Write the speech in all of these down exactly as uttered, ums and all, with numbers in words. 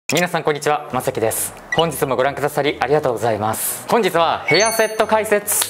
皆さんこんにちは、まさきです。本日もご覧くださりありがとうございます。本日はヘアセット解説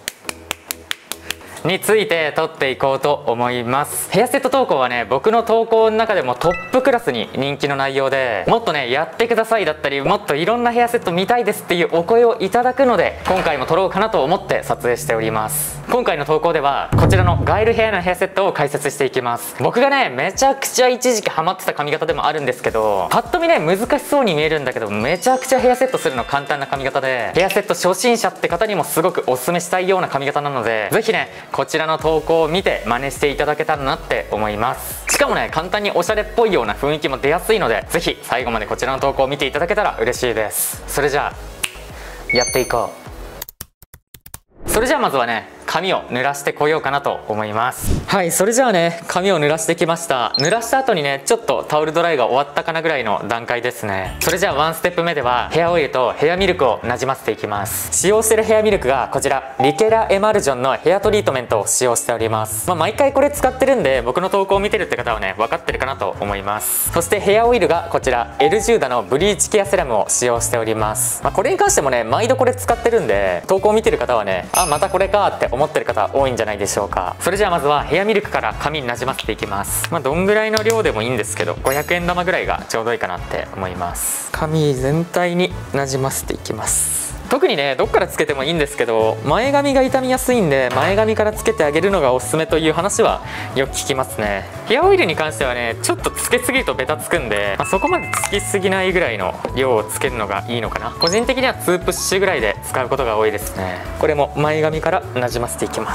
について撮っていこうと思います。ヘアセット投稿はね、僕の投稿の中でもトップクラスに人気の内容で、もっとねやってくださいだったり、もっといろんなヘアセット見たいですっていうお声をいただくので、今回も撮ろうかなと思って撮影しております。今回の投稿ではこちらのガエルヘアのヘアセットを解説していきます。僕がねめちゃくちゃ一時期ハマってた髪型でもあるんですけど、パッと見ね難しそうに見えるんだけど、めちゃくちゃヘアセットするの簡単な髪型で、ヘアセット初心者って方にもすごくおすすめしたいような髪型なので、是非ねこちらの投稿を見て真似していただけたらなって思います。しかもね簡単におしゃれっぽいような雰囲気も出やすいので、是非最後までこちらの投稿を見ていただけたら嬉しいです。それじゃあやっていこう。それじゃあまずはね髪を濡らしてこようかなと思います。はい、それじゃあね髪を濡らしてきました。濡らした後にねちょっとタオルドライが終わったかなぐらいの段階ですね。それじゃあワンステップ目ではヘアオイルとヘアミルクをなじませていきます。使用してるヘアミルクがこちらリケラエマルジョンのヘアトリートメントを使用しております。まあ、毎回これ使ってるんで、僕の投稿を見てるって方はね分かってるかなと思います。そしてヘアオイルがこちら エルジュー ダのブリーチケアセラムを使用しております。まあ、これに関してもね毎度これ使ってるんで、投稿を見てる方はねあまたこれかって思ってる方多いんじゃないでしょうか。それじゃあまずはヘアミルクから髪になじませていきます。まあどんぐらいの量でもいいんですけど、ごひゃくえん玉ぐらいがちょうどいいかなって思います。髪全体になじませていきます。特にねどっからつけてもいいんですけど、前髪が傷みやすいんで前髪からつけてあげるのがおすすめという話はよく聞きますね。ヘアオイルに関してはねちょっとつけすぎるとベタつくんで、まあ、そこまでつきすぎないぐらいの量をつけるのがいいのかな。個人的にはにプッシュぐらいで使うことが多いですね。これも前髪からなじませていきます。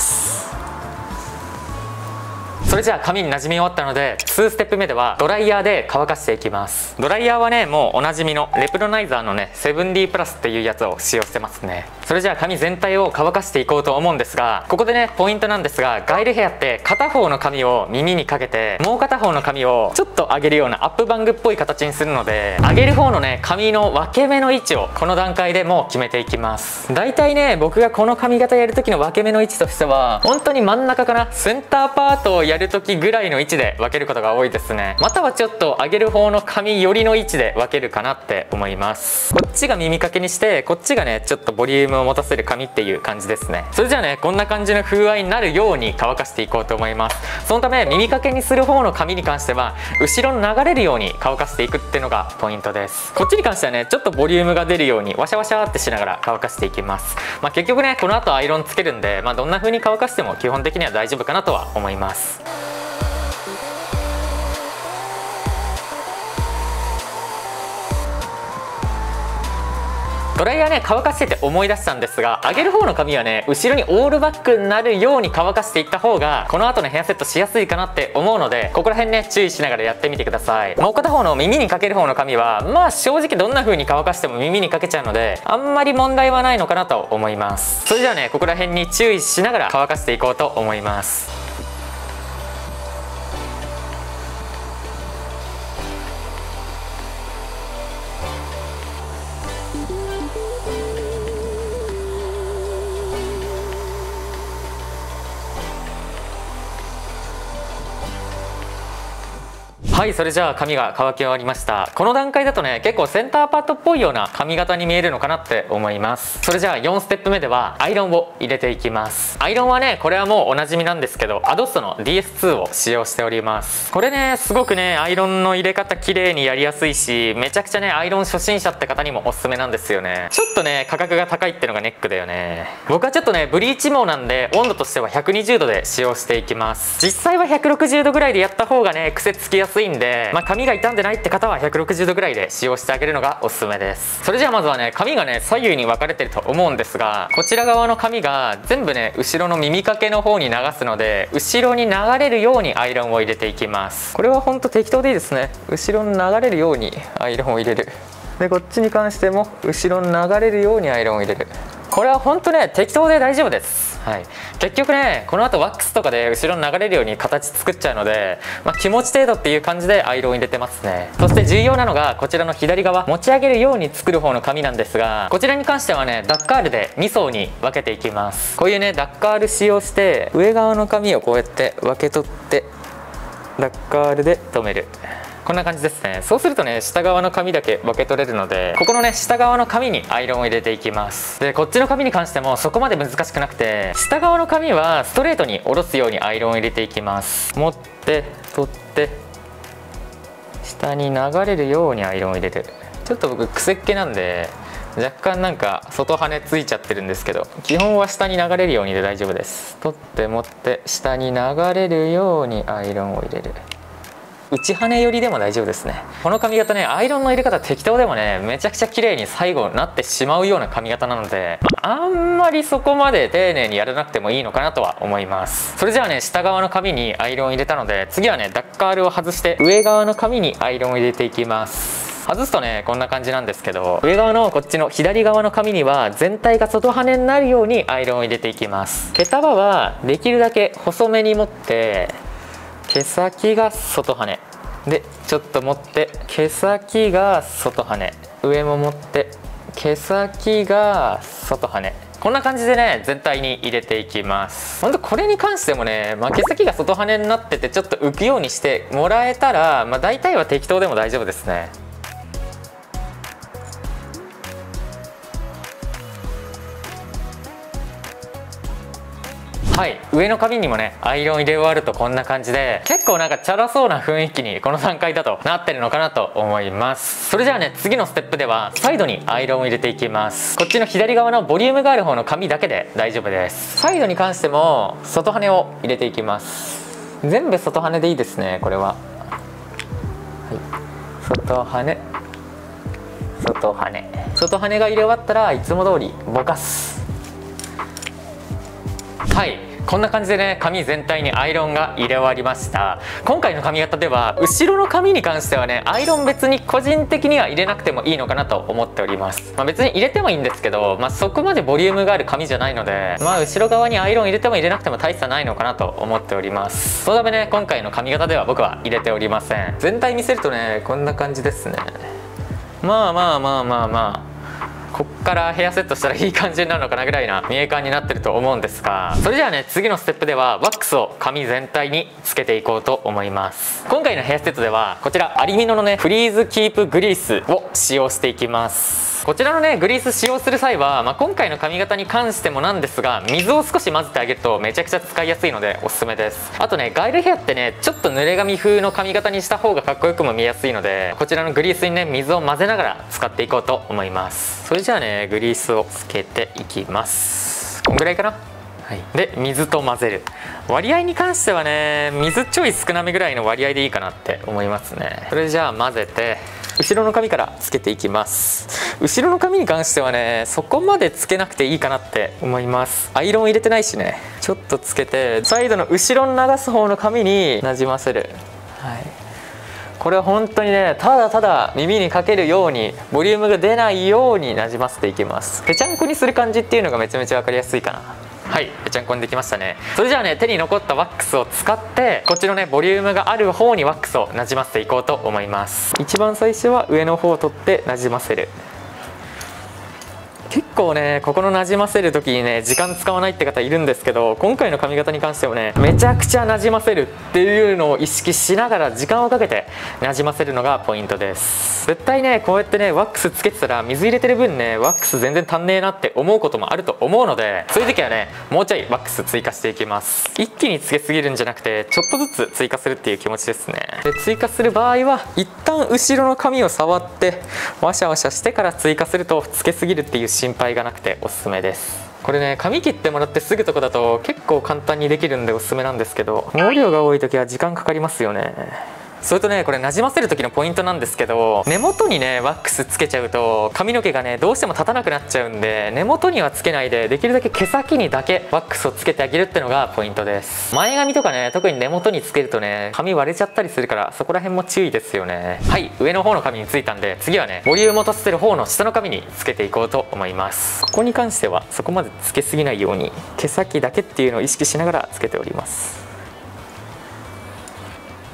それじゃあ髪になじみ終わったので、にステップ目ではドライヤーで乾かしていきます。ドライヤーはねもうおなじみのレプロナイザーのね セブンディー プラスっていうやつを使用してますね。それじゃあ髪全体を乾かしていこうと思うんですが、ここでねポイントなんですが、ガエルヘアって片方の髪を耳にかけて、もう片方の髪をちょっと上げるようなアップバングっぽい形にするので、上げる方のね髪の分け目の位置をこの段階でもう決めていきます。だいたいね僕がこの髪型やる時の分け目の位置としては、本当に真ん中かな、センターパートをやる時ぐらいの位置で分けることが多いですね。またはちょっと上げる方の髪寄りの位置で分けるかなって思います。こっちが耳かけにして、こっちがねちょっとボリュームを持たせる髪っていう感じですね。それじゃあねこんな感じの風合いになるように乾かしていこうと思います。そのため耳かけにする方の髪に関しては後ろに流れるように乾かしていくっていうのがポイントです。こっちに関してはねちょっとボリュームが出るようにワシャワシャってしながら乾かしていきます。まあ、結局ねこの後アイロンつけるんで、まあ、どんな風に乾かしても基本的には大丈夫かなとは思います。ドライヤーね乾かしてて思い出したんですが、上げる方の髪はね後ろにオールバックになるように乾かしていった方がこの後のヘアセットしやすいかなって思うので、ここら辺ね注意しながらやってみてください。もう片方の耳にかける方の髪はまあ正直どんな風に乾かしても耳にかけちゃうので、あんまり問題はないのかなと思います。それではねここら辺に注意しながら乾かしていこうと思います。はい、それじゃあ髪が乾き終わりました。この段階だとね結構センターパートっぽいような髪型に見えるのかなって思います。それじゃあよんステップ目ではアイロンを入れていきます。アイロンはねこれはもうおなじみなんですけど、アドッソの ディーエスツー を使用しております。これねすごくねアイロンの入れ方綺麗にやりやすいし、めちゃくちゃねアイロン初心者って方にもおすすめなんですよね。ちょっとね価格が高いってのがネックだよね。僕はちょっとねブリーチ毛なんで温度としてはひゃくにじゅうどで使用していきます。実際はひゃくろくじゅうどぐらいでやった方がね癖つきやすいんで、まあ、髪が傷んでないって方はひゃくろくじゅうどぐらいで使用してあげるのがおすすめです。それじゃあまずはね髪がね左右に分かれてると思うんですが、こちら側の髪が全部ね後ろの耳かけの方に流すので、後ろに流れるようにアイロンを入れていきます。これはほんと適当でいいですね。後ろに流れるようにアイロンを入れる。でこっちに関しても後ろに流れるようにアイロンを入れる。これは本当ね適当で大丈夫です。はい、結局ねこの後ワックスとかで後ろに流れるように形作っちゃうので、まあ、気持ち程度っていう感じでアイロン入れてますね。そして重要なのがこちらの左側持ち上げるように作る方の髪なんですが、こちらに関してはねダッカールでに層に分けていきます。こういうねダッカール使用して上側の髪をこうやって分け取ってダッカールで留める。 こんな感じですね。そうするとね、下側の紙だけ分け取れるので、ここのね下側の紙にアイロンを入れていきます。でこっちの紙に関してもそこまで難しくなくて、下側の紙はストレートに下ろすようにアイロンを入れていきます。持って取って下に流れるようにアイロンを入れる。ちょっと僕癖っ気なんで若干なんか外羽ついちゃってるんですけど、基本は下に流れるようにで大丈夫です。取って持って下に流れるようにアイロンを入れる。内羽寄りでも大丈夫ですね。この髪型ね、アイロンの入れ方適当でもねめちゃくちゃ綺麗に最後なってしまうような髪型なので、あんまりそこまで丁寧にやらなくてもいいのかなとは思います。それじゃあね、下側の髪にアイロンを入れたので、次はねダッカールを外して上側の髪にアイロンを入れていきます。外すとねこんな感じなんですけど、上側のこっちの左側の髪には全体が外羽になるようにアイロンを入れていきます。毛束はできるだけ細めに持って、毛先が外羽でちょっと持って毛先が外羽、上も持って毛先が外羽、こんな感じでね全体に入れていきます。ほんとこれに関してもね、まあ、毛先が外羽になっててちょっと浮くようにしてもらえたら、まあ、大体は適当でも大丈夫ですね。はい、上の髪にもねアイロン入れ終わるとこんな感じで、結構なんかチャラそうな雰囲気にこの段階だとなってるのかなと思います。それじゃあね、次のステップではサイドにアイロンを入れていきます。こっちの左側のボリュームがある方の髪だけで大丈夫です。サイドに関しても外羽を入れていきます。全部外羽でいいですね、これは。はい、外羽外羽外羽が入れ終わったらいつも通りぼかす。はい、こんな感じでね髪全体にアイロンが入れ終わりました。今回の髪型では後ろの髪に関してはねアイロン別に個人的には入れなくてもいいのかなと思っております。まあ、別に入れてもいいんですけど、まあ、そこまでボリュームがある髪じゃないので、まあ後ろ側にアイロン入れても入れなくても大差ないのかなと思っております。そのためね今回の髪型では僕は入れておりません。全体見せるとねこんな感じですね。まあまあまあまあまあこっからヘアセットしたらいい感じになるのかなぐらいな見え感になってると思うんですが、それじゃあね次のステップではワックスを髪全体につけていこうと思います。今回のヘアセットではこちらアリミノのねフリーズキープグリースを使用していきます。こちらのねグリース使用する際は、まあ、今回の髪型に関してもなんですが水を少し混ぜてあげるとめちゃくちゃ使いやすいのでおすすめです。あとねガイルヘアってねちょっと濡れ髪風の髪型にした方がかっこよくも見やすいので、こちらのグリースにね水を混ぜながら使っていこうと思います。それじゃあねグリースをつけていきます。こんぐらいかな。はい、で水と混ぜる割合に関してはね水ちょい少なめぐらいの割合でいいかなって思いますね。それじゃあ混ぜて後ろの髪からつけていきます。後ろの髪に関してはねそこまでつけなくていいかなって思います。アイロン入れてないしね、ちょっとつけてサイドの後ろに流す方の髪になじませる。はい、これは本当にねただただ耳にかけるようにボリュームが出ないようになじませていきます。ぺちゃんこにする感じっていうのがめちゃめちゃ分かりやすいかな。はい、ぺちゃんこにできましたね。それじゃあね手に残ったワックスを使ってこっちのねボリュームがある方にワックスをなじませていこうと思います。一番最初は上の方を取ってなじませる。結構ねここのなじませる時にね時間使わないって方いるんですけど、今回の髪型に関してもねめちゃくちゃなじませるっていうのを意識しながら時間をかけてなじませるのがポイントです。絶対ねこうやってねワックスつけてたら水入れてる分ねワックス全然足んねえなって思うこともあると思うので、そういう時はねもうちょいワックス追加していきます。一気につけすぎるんじゃなくてちょっとずつ追加するっていう気持ちですね。で追加する場合は一旦後ろの髪を触ってワシャワシャしてから追加するとつけすぎるっていう心配がなくておすすめです。これね髪切ってもらってすぐとかだと結構簡単にできるんでおすすめなんですけど、毛量が多い時は時間かかりますよね。それとねこれなじませる時のポイントなんですけど、根元にねワックスつけちゃうと髪の毛がねどうしても立たなくなっちゃうんで、根元にはつけないでできるだけ毛先にだけワックスをつけてあげるってのがポイントです。前髪とかね特に根元につけるとね髪割れちゃったりするからそこら辺も注意ですよね。はい、上の方の髪についたんで次はねボリュームを足せる方の下の髪につけていこうと思います。ここに関してはそこまでつけすぎないように毛先だけっていうのを意識しながらつけております。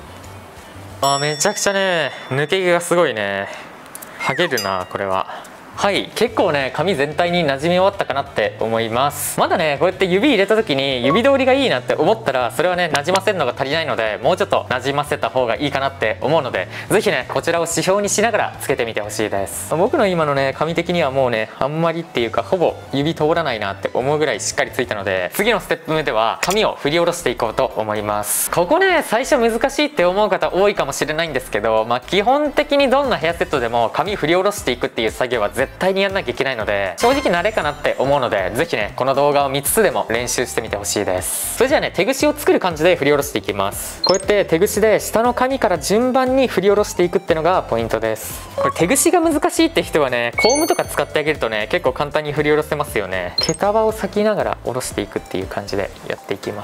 あーめちゃくちゃね抜け毛がすごいね。はげるなこれは。 はい、結構ね髪全体に馴染み終わったかなって思います。まだねこうやって指入れた時に指通りがいいなって思ったら、それはね馴染ませるのが足りないので、もうちょっと馴染ませた方がいいかなって思うので、是非ねこちらを指標にしながらつけてみてほしいです。僕の今のね髪的にはもうねあんまりっていうかほぼ指通らないなって思うぐらいしっかりついたので、次のステップ目では髪を振り下ろしていこうと思います。ここね最初難しいって思う方多いかもしれないんですけど、まあ基本的にどんなヘアセットでも髪振り下ろしていくっていう作業は絶対にやんなきゃいけないので、正直慣れかなって思うので、是非ねこの動画を見つつでも練習してみてほしいです。それじゃあね手ぐしを作る感じで振り下ろしていきます。こうやって手ぐしで下の髪から順番に振り下ろしていくってのがポイントです。これ手ぐしが難しいって人はねコームとか使ってあげるとね結構簡単に振り下ろせますよね。毛束を裂きながら下ろしていくっていう感じでやっていきます。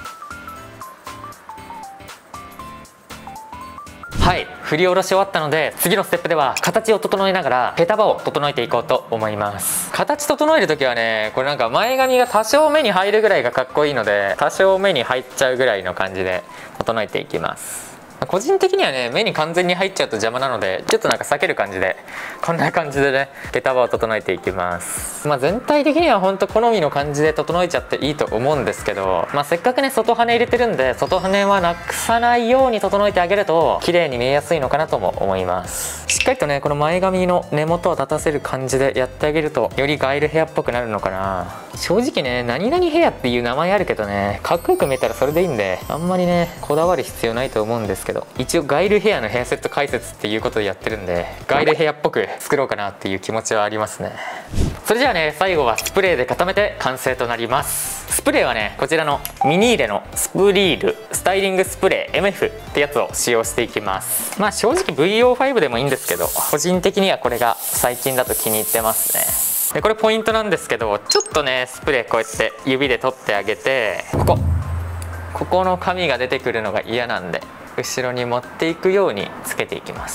はい、振り下ろし終わったので、次のステップでは形を整えながら毛束を整えていこうと思います。形整える時はねこれなんか前髪が多少目に入るぐらいがかっこいいので、多少目に入っちゃうぐらいの感じで整えていきます。個人的にはね目に完全に入っちゃうと邪魔なので、ちょっとなんか避ける感じでこんな感じでね毛束を整えていきます。まあ全体的にはほんと好みの感じで整えちゃっていいと思うんですけど、まあせっかくね外羽入れてるんで、外羽はなくさないように整えてあげると綺麗に見えやすいのかなとも思います。しっかりとねこの前髪の根元を立たせる感じでやってあげると、よりガイルヘアっぽくなるのかな。正直ね何々ヘアっていう名前あるけどね、かっこよく見えたらそれでいいんで、あんまりねこだわる必要ないと思うんですけど、一応ガイルヘアのヘアセット解説っていうことでやってるんで、ガイルヘアっぽく作ろうかなっていう気持ちはありますね。それじゃあね最後はスプレーで固めて完成となります。スプレーはねこちらのミニーレのスプリールスタイリングスプレー エムエフ ってやつを使用していきます。まあ正直 ブイオーファイブ でもいいんですけど、個人的にはこれが最近だと気に入ってますね。でこれポイントなんですけど、ちょっとねスプレーこうやって指で取ってあげて、ここここの髪が出てくるのが嫌なんで後ろに持っていくようにつけていきます。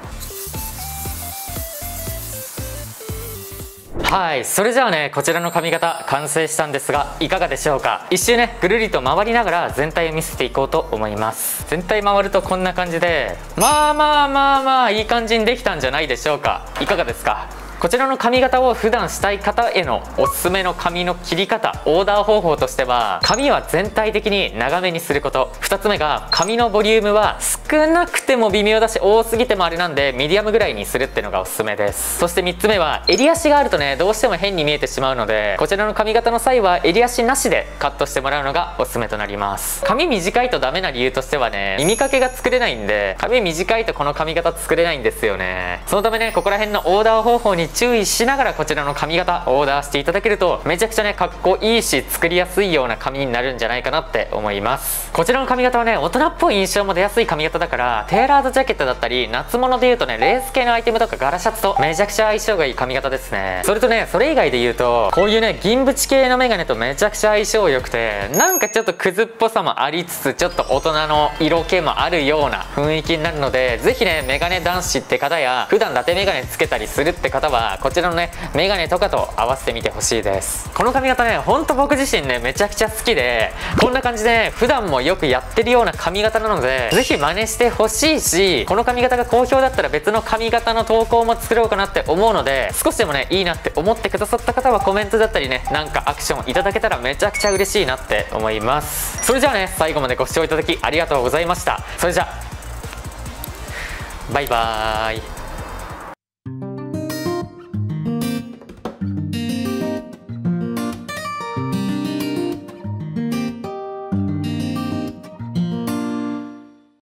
はい、それじゃあねこちらの髪型完成したんですが、いかがでしょうか。一周ねぐるりと回りながら全体を見せていこうと思います。全体回るとこんな感じで、まあまあまあまあいい感じにできたんじゃないでしょうか。いかがですか。こちらの髪型を普段したい方へのおすすめの髪の切り方、オーダー方法としては、髪は全体的に長めにすること、ふたつめが髪のボリュームは少なくても微妙だし多すぎてもあれなんでミディアムぐらいにするっていうのがおすすめです。そしてみっつめは襟足があるとねどうしても変に見えてしまうので、こちらの髪型の際は襟足なしでカットしてもらうのがおすすめとなります。髪短いとダメな理由としてはね、耳かけが作れないんで、髪短いとこの髪型作れないんですよね。そのためねここら辺のオーダー方法に注意しながらこちらの髪型オーダーしていただけると、めちゃくちゃねかっこいいし作りやすいような髪になるんじゃないかなって思います。こちらの髪型はね大人っぽい印象も出やすい髪型だから、テーラードジャケットだったり夏物でいうとねレース系のアイテムとか柄シャツとめちゃくちゃ相性がいい髪型ですね。それとねそれ以外で言うと、こういうね銀縁系のメガネとめちゃくちゃ相性良くて、なんかちょっとクズっぽさもありつつちょっと大人の色気もあるような雰囲気になるので、ぜひねメガネ男子って方や普段伊達メガネつけたりするって方はこちらのねメガネとかと合わせてみてほしいです。この髪型ねほんと僕自身ねめちゃくちゃ好きで、こんな感じでね普段もよくやってるような髪型なので、ぜひ真似してほしいし、この髪型が好評だったら別の髪型の投稿も作ろうかなって思うので、少しでもねいいなって思ってくださった方はコメントだったりねなんかアクションいただけたらめちゃくちゃ嬉しいなって思います。それじゃあね最後までご視聴いただきありがとうございました。それじゃあバイバーイ。